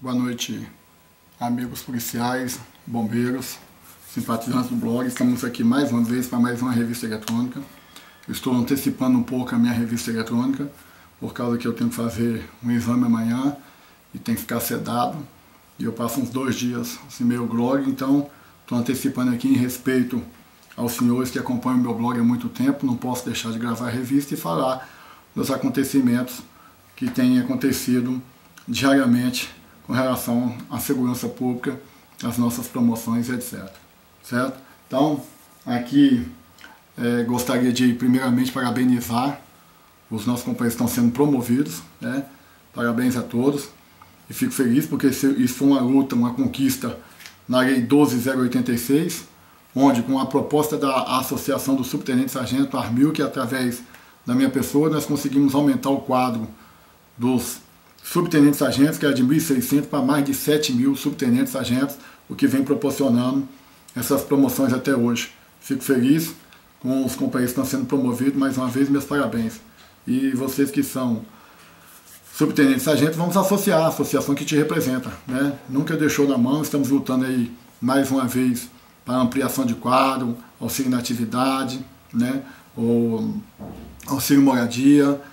Boa noite, amigos policiais, bombeiros, simpatizantes do blog. Estamos aqui mais uma vez para mais uma revista eletrônica. Eu estou antecipando um pouco a minha revista eletrônica, por causa que eu tenho que fazer um exame amanhã e tem que ficar sedado. E eu passo uns 2 dias sem meu blog, então estou antecipando aqui em respeito aos senhores que acompanham o meu blog há muito tempo. Não posso deixar de gravar a revista e falar dos acontecimentos que têm acontecido diariamente com relação à segurança pública, às nossas promoções, etc. Certo? Então, aqui gostaria de primeiramente parabenizar os nossos companheiros que estão sendo promovidos, né? Parabéns a todos. E fico feliz porque isso foi uma luta, uma conquista na Lei 12.086, onde com a proposta da Associação do Subtenente Sargento Armil, que através da minha pessoa nós conseguimos aumentar o quadro dos subtenentes sargentos, que era de 1.600 para mais de 7.000 subtenentes sargentos, o que vem proporcionando essas promoções até hoje. Fico feliz com os companheiros que estão sendo promovidos, mais uma vez, meus parabéns. E vocês que são subtenentes sargentos, vamos associar a associação que te representa, né? Nunca deixou na mão, estamos lutando aí mais uma vez para ampliação de quadro, auxílio na atividade, né? O auxílio moradia,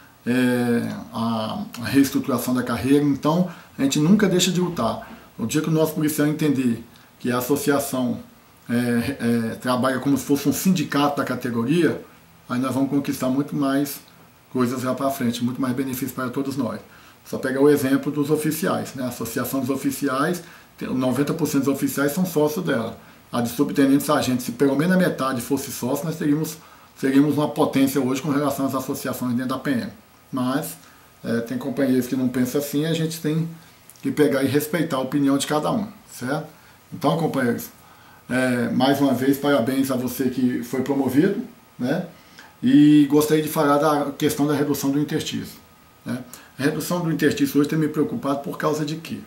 a reestruturação da carreira. Então a gente nunca deixa de lutar. O dia que o nosso policial entender que a associação trabalha como se fosse um sindicato da categoria, aí nós vamos conquistar muito mais coisas lá para frente, muito mais benefícios para todos nós. Só pegar o exemplo dos oficiais, né? A associação dos oficiais, 90% dos oficiais são sócios dela. A de subtenente sargento, se pelo menos a metade fosse sócio, nós seríamos uma potência hoje com relação às associações dentro da PM. Mas tem companheiros que não pensam assim, a gente tem que pegar e respeitar a opinião de cada um, certo? Então, companheiros, mais uma vez, parabéns a você que foi promovido, né? E gostaria de falar da questão da redução do interstício, né? A redução do interstício hoje tem me preocupado por causa de quê?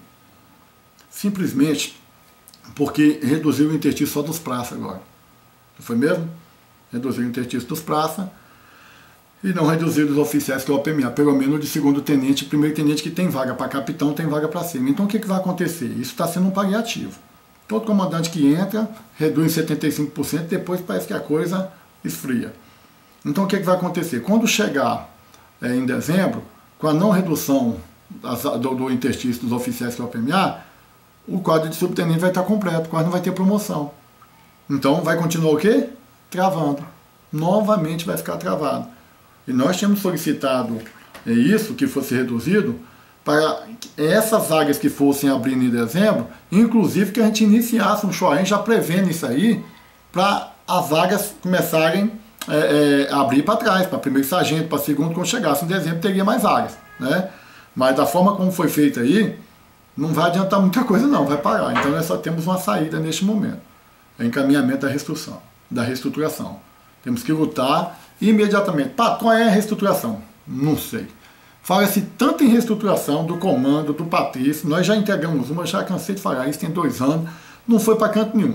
Simplesmente porque reduziu o interstício só dos praças agora. Não foi mesmo? Reduziu o interstício dos praças e não reduziu dos oficiais, que é o OPMA, pelo menos de segundo tenente e primeiro tenente, que tem vaga para capitão, tem vaga para cima. Então o que vai acontecer? Isso está sendo um paliativo. Todo comandante que entra reduz em 75%, depois parece que a coisa esfria. Então o que vai acontecer? Quando chegar em dezembro, com a não redução do interstício dos oficiais, que é o OPMA, o quadro de subtenente vai estar completo, quase não vai ter promoção. Então vai continuar o quê? Travando. Novamente vai ficar travado. E nós tínhamos solicitado isso, que fosse reduzido, para essas vagas que fossem abrindo em dezembro, inclusive que a gente iniciasse um show, a gente já prevendo isso aí, para as vagas começarem a abrir para trás, para primeiro sargento, para segundo, quando chegasse em dezembro teria mais vagas, né? Mas da forma como foi feito aí, não vai adiantar muita coisa não, vai parar. Então nós só temos uma saída neste momento, encaminhamento da reestruturação. Temos que lutar imediatamente. Pá, qual é a reestruturação? Não sei. Fala-se tanto em reestruturação do comando, do patrício, nós já entregamos uma, já cansei de falar isso, tem 2 anos, não foi para canto nenhum.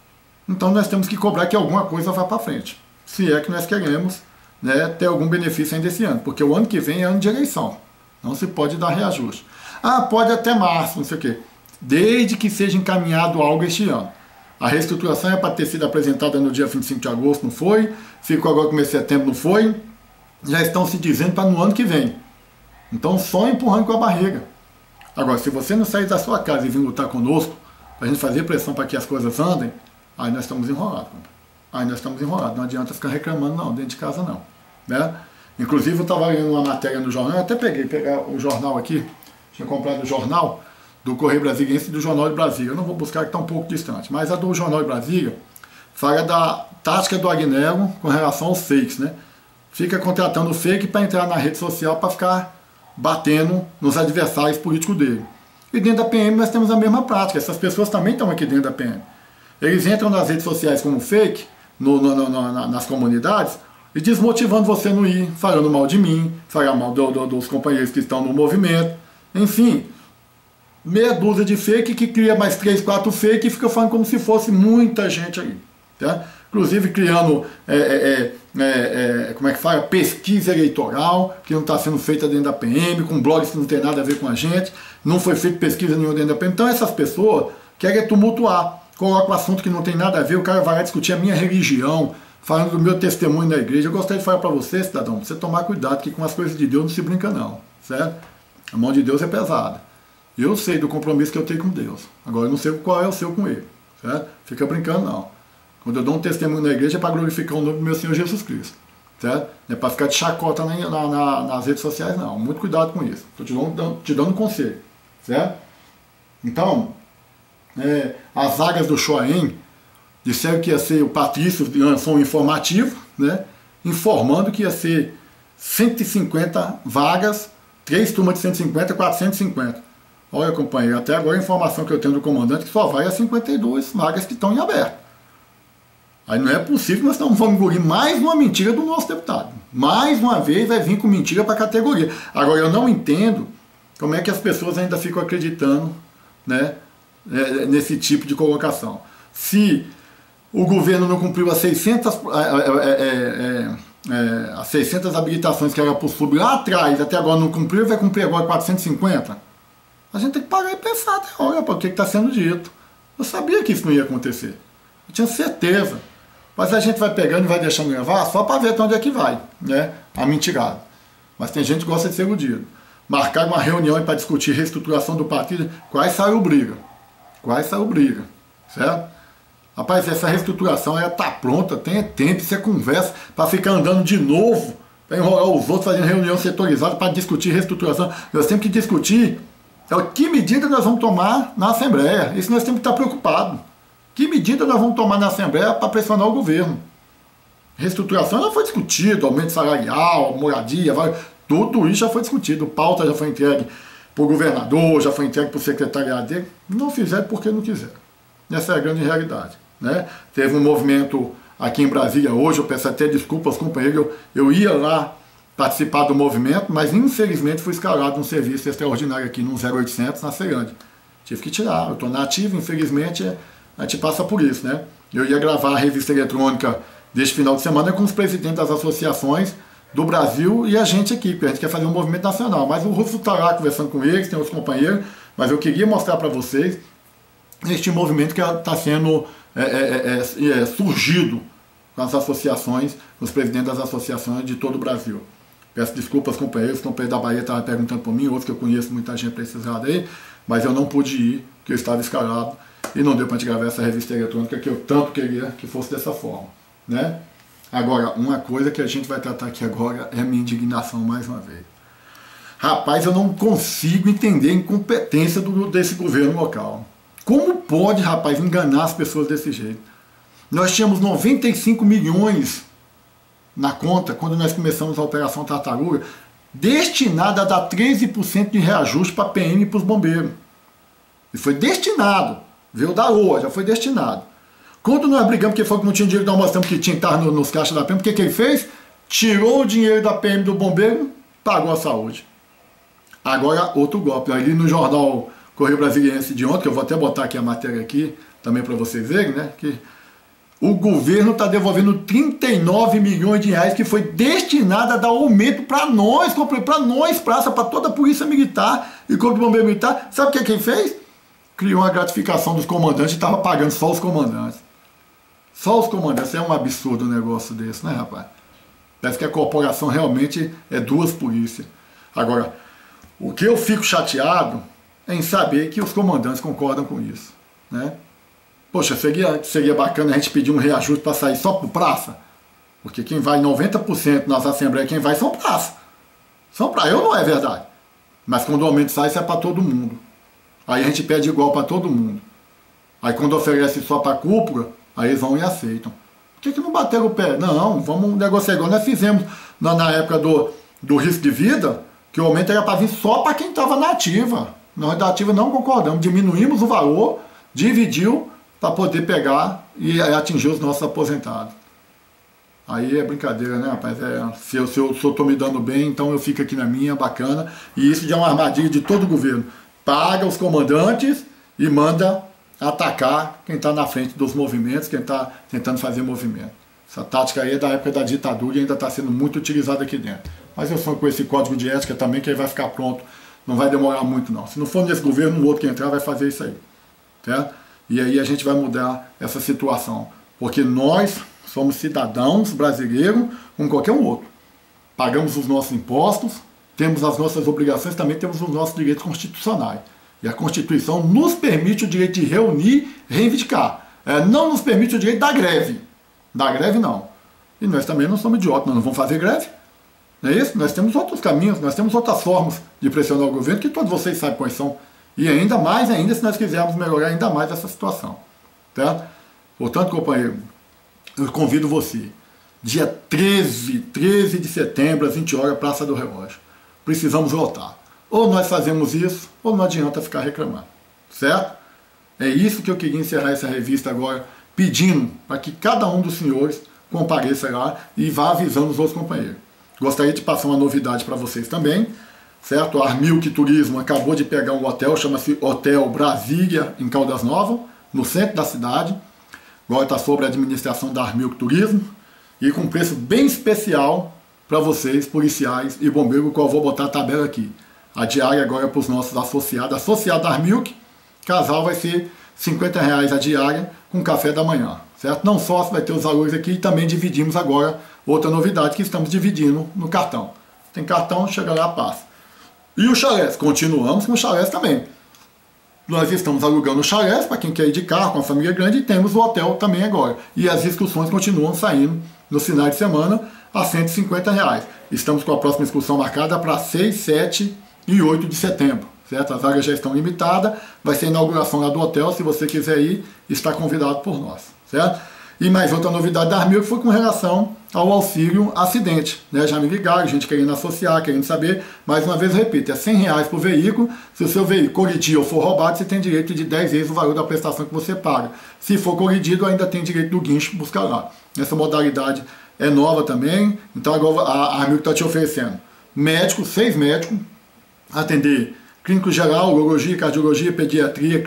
Então nós temos que cobrar que alguma coisa vá para frente, se é que nós queremos, né, ter algum benefício ainda esse ano, porque o ano que vem é ano de eleição, não se pode dar reajuste. Ah, pode até março, não sei o quê, desde que seja encaminhado algo este ano. A reestruturação é para ter sido apresentada no dia 25 de agosto, não foi, ficou agora no começo de setembro, não foi, já estão se dizendo para no ano que vem. Então só empurrando com a barriga. Agora, se você não sair da sua casa e vir lutar conosco, para a gente fazer pressão para que as coisas andem, aí nós estamos enrolados. Aí nós estamos enrolados, não adianta ficar reclamando não, dentro de casa não, né? Inclusive eu estava lendo uma matéria no jornal, eu até pegar o jornal aqui, tinha comprado o jornal do Correio Brasiliense e do Jornal de Brasília. Eu não vou buscar que está um pouco distante, mas a do Jornal de Brasília fala da tática do Agnello com relação aos fakes, né? Fica contratando fake para entrar na rede social para ficar batendo nos adversários políticos dele. E dentro da PM nós temos a mesma prática, essas pessoas também estão aqui dentro da PM. Eles entram nas redes sociais como fake, nas comunidades, e desmotivando você a não ir, falando mal de mim, falando mal dos companheiros que estão no movimento, enfim, meia dúzia de fake que cria mais 3, 4 fake e fica falando como se fosse muita gente aí. Tá? inclusive criando, como é que fala, pesquisa eleitoral, que não está sendo feita dentro da PM, com blogs que não tem nada a ver com a gente, não foi feita pesquisa nenhuma dentro da PM. Então essas pessoas querem tumultuar, colocam um assunto que não tem nada a ver, o cara vai lá discutir a minha religião, falando do meu testemunho na igreja. Eu gostaria de falar para você, cidadão, pra você tomar cuidado, que com as coisas de Deus não se brinca não, certo? A mão de Deus é pesada. Eu sei do compromisso que eu tenho com Deus, agora eu não sei qual é o seu com ele, certo? Fica brincando não. Quando eu dou um testemunho na igreja é para glorificar o nome do meu Senhor Jesus Cristo, certo? Não é para ficar de chacota nas redes sociais não, muito cuidado com isso. Estou te dando um conselho, certo? Então, as vagas do Shoaim disseram que ia ser, o Patrício lançou um informativo, né, informando que ia ser 150 vagas, 3 turmas de 150, 450. Olha, companheiro, até agora a informação que eu tenho do comandante é que só vai a 52 vagas que estão em aberto. Aí não é possível que nós não vamos engolir mais uma mentira do nosso deputado. Mais uma vez vai vir com mentira para a categoria. Agora, eu não entendo como é que as pessoas ainda ficam acreditando, né, nesse tipo de colocação. Se o governo não cumpriu as 600 habilitações que era por sub lá atrás, até agora não cumpriu, vai cumprir agora 450? A gente tem que parar e pensar, olha, para o que está sendo dito. Eu sabia que isso não ia acontecer. Eu tinha certeza. Mas a gente vai pegando e vai deixando levar só para ver até onde é que vai, né? A mentirada. Mas tem gente que gosta de ser iludido. Marcar uma reunião para discutir reestruturação do partido, quase saiu briga. Quase saiu briga, certo? Rapaz, essa reestruturação ela está pronta, tem tempo, você conversa para ficar andando de novo, para enrolar os outros, fazendo reunião setorizada para discutir reestruturação. Nós temos que discutir que medida nós vamos tomar na Assembleia. Isso nós temos que estar preocupados. Que medida nós vamos tomar na Assembleia para pressionar o governo? Reestruturação já foi discutido, aumento salarial, moradia, tudo isso já foi discutido. Pauta já foi entregue para o governador, já foi entregue para o secretariado dele. Não fizeram porque não quiseram. Essa é a grande realidade, né? Teve um movimento aqui em Brasília hoje, eu peço até desculpas aos companheiros, eu ia lá participar do movimento, mas infelizmente fui escalado num serviço extraordinário aqui no 0800 na Ceilândia. Tive que tirar, eu estou na ativa, infelizmente a gente passa por isso, né? Eu ia gravar a revista eletrônica deste final de semana com os presidentes das associações do Brasil e a gente aqui, porque a gente quer fazer um movimento nacional. Mas o Rufo está lá conversando com eles, tem outros companheiros, mas eu queria mostrar para vocês este movimento que está sendo surgido com as associações, os presidentes das associações de todo o Brasil. Peço desculpas, companheiros, o companheiro da Bahia estava perguntando por mim, outros que eu conheço, muita gente precisada aí, mas eu não pude ir, porque eu estava escalado e não deu para a gente gravar essa revista eletrônica que eu tanto queria que fosse dessa forma, né? Agora, uma coisa que a gente vai tratar aqui agora é a minha indignação mais uma vez. Rapaz, eu não consigo entender a incompetência desse governo local. Como pode, rapaz, enganar as pessoas desse jeito? Nós tínhamos 95 milhões na conta, quando nós começamos a Operação Tartaruga, destinada a dar 13% de reajuste para a PM e para os bombeiros. E foi destinado, veio da OA, já foi destinado. Quando nós brigamos, porque foi que não tinha dinheiro, nós mostramos que tinha que estar nos caixas da PM, porque quem fez? Tirou o dinheiro da PM do bombeiro, pagou a saúde. Agora, outro golpe. Ali no jornal Correio Brasiliense de ontem, que eu vou até botar aqui a matéria aqui, também para vocês verem, né? Que o governo está devolvendo 39 milhões de reais que foi destinado a dar aumento para nós, praça, para toda a polícia militar e corpo de bombeiro militar. Sabe o que quem fez? Criou uma gratificação dos comandantes e estava pagando só os comandantes. Só os comandantes. É um absurdo um negócio desse, né, rapaz? Parece que a corporação realmente é duas polícias. Agora, o que eu fico chateado é em saber que os comandantes concordam com isso, né? Poxa, seria bacana a gente pedir um reajuste para sair só por praça, porque quem vai 90% nas assembleias, quem vai são praça. São praça, não é verdade. Mas quando o aumento sai, isso é para todo mundo. Aí a gente pede igual para todo mundo. Aí quando oferece só para a cúpula, aí eles vão e aceitam. Por que não bateram o pé? Não, vamos negociar igual nós fizemos na época do risco de vida, que o aumento era para vir só para quem estava na ativa. Nós da ativa não concordamos, diminuímos o valor, dividiu para poder pegar e atingir os nossos aposentados. Aí é brincadeira, né, rapaz? Se eu estou me dando bem, então eu fico aqui na minha, bacana. E isso já é uma armadilha de todo o governo. Paga os comandantes e manda atacar quem está na frente dos movimentos, quem está tentando fazer movimento. Essa tática aí é da época da ditadura e ainda está sendo muito utilizada aqui dentro. Mas eu sou com esse código de ética também, que aí vai ficar pronto, não vai demorar muito não. Se não for nesse governo, um outro que entrar vai fazer isso aí. Certo? E aí a gente vai mudar essa situação. Porque nós somos cidadãos brasileiros como qualquer um outro. Pagamos os nossos impostos, temos as nossas obrigações, também temos os nossos direitos constitucionais. E a Constituição nos permite o direito de reunir, reivindicar. Não nos permite o direito da greve. Da greve não. E nós também não somos idiotas, nós não vamos fazer greve. Não é isso? Nós temos outros caminhos, nós temos outras formas de pressionar o governo, que todos vocês sabem quais são. E ainda mais ainda se nós quisermos melhorar ainda mais essa situação. Certo? Portanto, companheiro, eu convido você. Dia 13 de setembro, às 20 horas, Praça do Relógio. Precisamos lotar. Ou nós fazemos isso, ou não adianta ficar reclamando. Certo? É isso que eu queria encerrar essa revista agora, pedindo para que cada um dos senhores compareça lá e vá avisando os outros companheiros. Gostaria de passar uma novidade para vocês também. Certo? A Armilk Turismo acabou de pegar um hotel, chama-se Hotel Brasília, em Caldas Novas, no centro da cidade. Agora está sob a administração da Armilk Turismo. E com preço bem especial para vocês, policiais e bombeiros, que eu vou botar a tabela aqui. A diária agora para os nossos associados. Associado da Armilk, casal vai ser R$50 a diária com café da manhã. Certo? Não só vai ter os valores aqui, e também dividimos agora outra novidade que estamos dividindo no cartão. Tem cartão, chega lá, passa. E o chalés? Continuamos com o chalés também. Nós estamos alugando o chalés para quem quer ir de carro, com a família grande, e temos o hotel também agora. E as excursões continuam saindo no final de semana a R$150. Estamos com a próxima excursão marcada para 6, 7 e 8 de setembro. Certo? As vagas já estão limitadas, vai ser a inauguração lá do hotel, se você quiser ir, está convidado por nós. Certo? E mais outra novidade da Armilk foi com relação ao auxílio acidente. Né? Já me ligaram, gente querendo associar, querendo saber. Mais uma vez, eu repito, é R$100 por veículo. Se o seu veículo colidir ou for roubado, você tem direito de 10 vezes o valor da prestação que você paga. Se for colidido, ainda tem direito do guincho buscar lá. Essa modalidade é nova também. Então agora a Armilk está te oferecendo médico, 6 médicos, atender clínico geral, urologia, cardiologia, pediatria,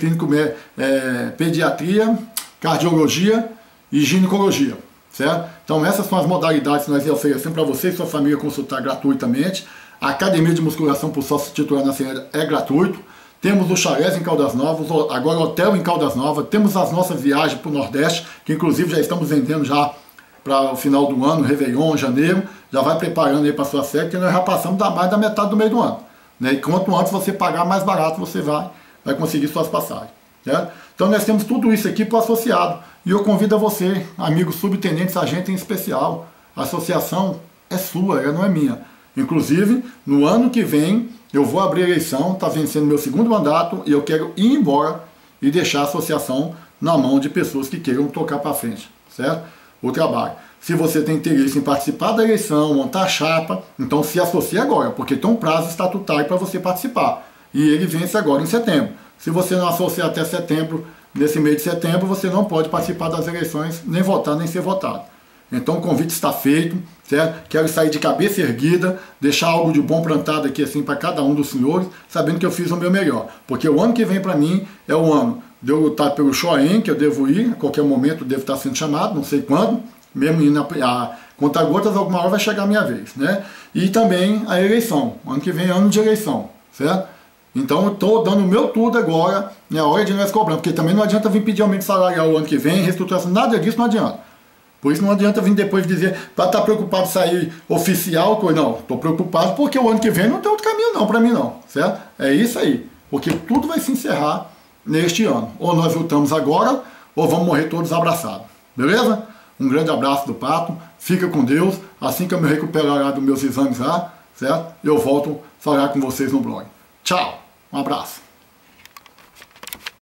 pediatria, cardiologia e ginecologia, certo? Então essas são as modalidades que nós oferecemos para você e sua família consultar gratuitamente. A academia de musculação por sócio titular na cidade é gratuito. Temos o chalés em Caldas Novas, agora o hotel em Caldas Novas. Temos as nossas viagens para o Nordeste, que inclusive já estamos vendendo já para o final do ano, Réveillon, janeiro. Já vai preparando aí para a sua festa, que nós já passamos mais da metade do meio do ano. Né? E quanto antes você pagar, mais barato você vai conseguir suas passagens. Certo? Então nós temos tudo isso aqui para o associado. E eu convido a você, amigo subtenente, sargento em especial. A associação é sua, ela não é minha. Inclusive, no ano que vem, eu vou abrir a eleição, está vencendo meu segundo mandato, e eu quero ir embora e deixar a associação na mão de pessoas que queiram tocar para frente. Certo? O trabalho. Se você tem interesse em participar da eleição, montar a chapa, então se associe agora, porque tem um prazo estatutário para você participar. E ele vence agora em setembro. Se você não associar até setembro, nesse mês de setembro, você não pode participar das eleições, nem votar, nem ser votado. Então o convite está feito, certo? Quero sair de cabeça erguida, deixar algo de bom plantado aqui assim para cada um dos senhores, sabendo que eu fiz o meu melhor. Porque o ano que vem para mim é o ano de eu lutar pelo Choém, que eu devo ir, a qualquer momento devo estar sendo chamado, não sei quando, mesmo indo a conta-gotas, alguma hora vai chegar a minha vez, né? E também a eleição, ano que vem é ano de eleição, certo? Então eu estou dando o meu tudo agora, é a hora de nós cobrando, porque também não adianta vir pedir aumento salarial o ano que vem, reestruturação, nada disso não adianta. Por isso não adianta vir depois dizer, para estar preocupado em sair oficial, não, estou preocupado porque o ano que vem não tem outro caminho não para mim não, certo? É isso aí, porque tudo vai se encerrar neste ano. Ou nós lutamos agora, ou vamos morrer todos abraçados, beleza? Um grande abraço do Pato, fica com Deus, assim que eu me recuperar dos meus exames lá, certo? Eu volto a falar com vocês no blog. Tchau, um abraço.